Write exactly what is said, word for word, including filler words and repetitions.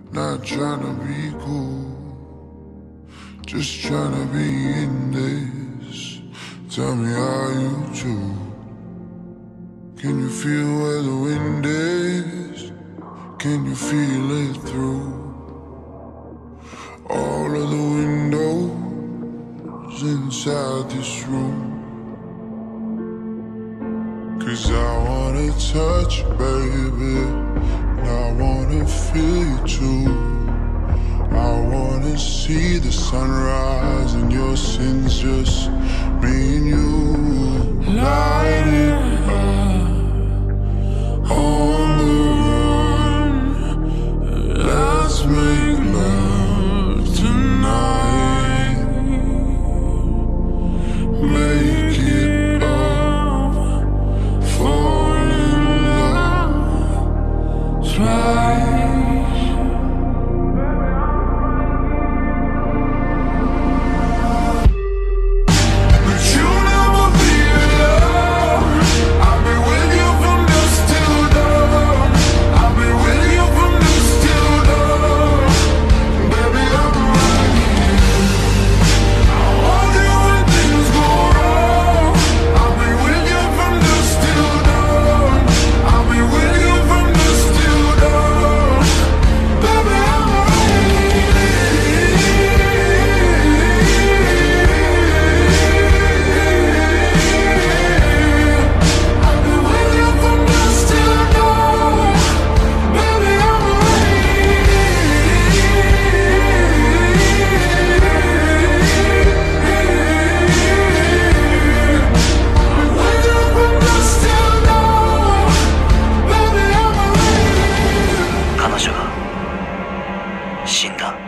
Not trying to be cool, just trying to be in this. Tell me, are you too? Can you feel where the wind is? Can you feel it through all of the windows inside this room? 'Cause I wanna touch you, baby, and I wanna feel you too. I wanna see the sunrise and your sins, just me and you. Light it up on the run. Let's make love tonight. Make it up, fall in love twice. 신다.